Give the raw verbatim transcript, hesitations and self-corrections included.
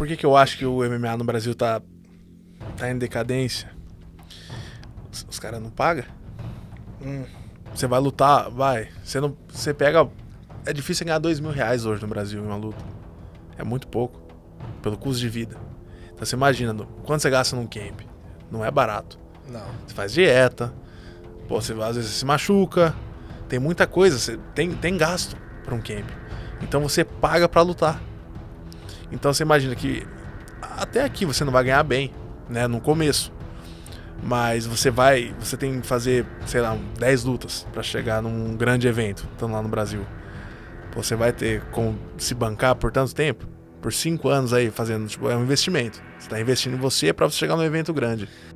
por que que eu acho que o M M A no Brasil tá, tá em decadência? Os, os caras não pagam. Hum, você vai lutar, vai. Você não, você pega... É difícil ganhar dois mil reais hoje no Brasil em uma luta. É muito pouco. Pelo custo de vida. Então você imagina, quanto você gasta num camp? Não é barato. Não. Você faz dieta, pô, você às vezes se machuca, tem muita coisa, você tem, tem gasto para um camp. Então você paga para lutar. Então você imagina que até aqui você não vai ganhar bem, né, no começo. Mas você vai, você tem que fazer, sei lá, dez lutas para chegar num grande evento, estando lá no Brasil. Pô, você vai ter como se bancar por tanto tempo? Por cinco anos aí fazendo, tipo, é um investimento. Você tá investindo em você para você chegar num evento grande.